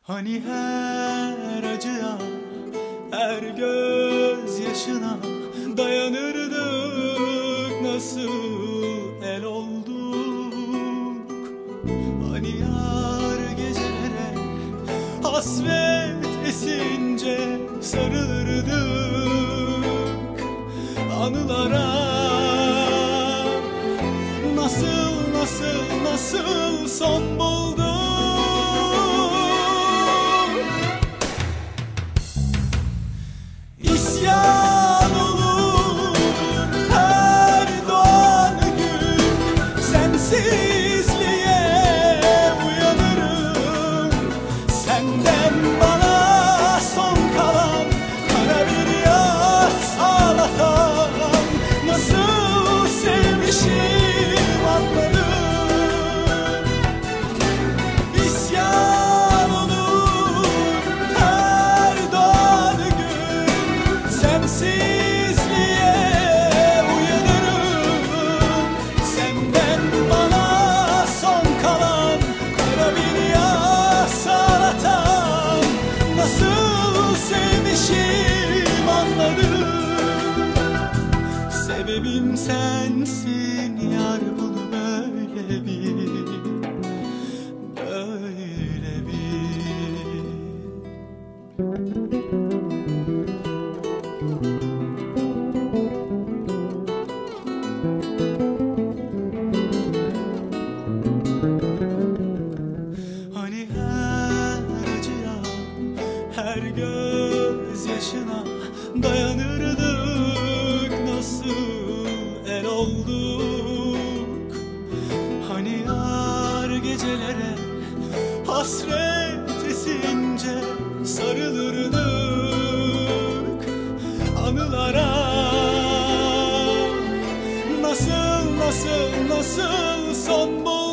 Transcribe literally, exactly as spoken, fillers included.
Hani her acıya, her gözyaşına dayanırdık, nasıl el olduk. Hani yar gecelere hasret esince sarılırdık anılara. Nasıl nasıl nasıl son bulduk. İsyan olur her doğan gün, sensizliğe uyanırım. Senden bana son kalan kara bir yas ağlatan, nasıl sevmişim anladım. İsyan olur her doğan gün, sensizliğe uyanırım. Senden bana son kalan kara bir yas ağlatan, nasıl sevmişim anladım. Sebebim sensin yar, bunu böyle bil, böyle bil. Hani her acıya, her gözyaşına dayanırdık, nasıl el olduk. Hani yar gecelere hasret esince sarılırdık anılara. Nasıl nasıl nasıl son bulduk.